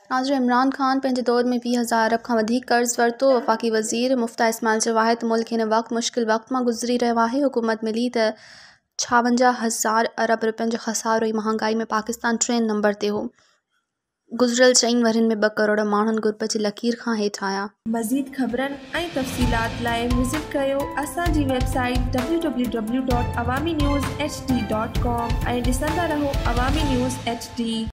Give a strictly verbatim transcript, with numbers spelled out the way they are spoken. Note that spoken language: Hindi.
नाज़िर इमरान ख़ान पंहिंजे दौर में वीह हज़ार अरब खां वधीक कर्ज़ वरितो। वफ़ाक़ी वज़ीर मुफ्ता इस्माइल चयो आहे त मुल्क हिन वक़्तु मुश्किल वक़्त मां गुज़री रहियो आहे। हुकूमत मिली त छावंजाह हज़ार अरब रुपयनि जो ख़सारो ऐं महांगाई में पाकिस्तान टिएं नंबर ते हो। गुज़िरियल चईं वरनि में ॿ करोड़ माण्हुनि गुर्बत जी लकीर खां हेठि आया। मज़ीद ख़बरनि ऐं तफ़सीलात लाइ विज़िट कयो असांजी website W W W dot Awami news H D dot com ऐं ॾिसंदा रहो अवामी न्यूज़ एच डी।